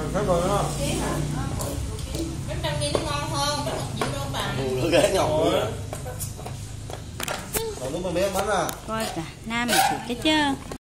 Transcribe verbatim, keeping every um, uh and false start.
Thấy rồi đó. Bánh trăm nghìn nó ngon hơn, bánh một triệu đâu bằng. Ừ, ghế ngọc rồi. Còn lúc mà mấy bánh à. Coi cả nam mà thịt cái chứ.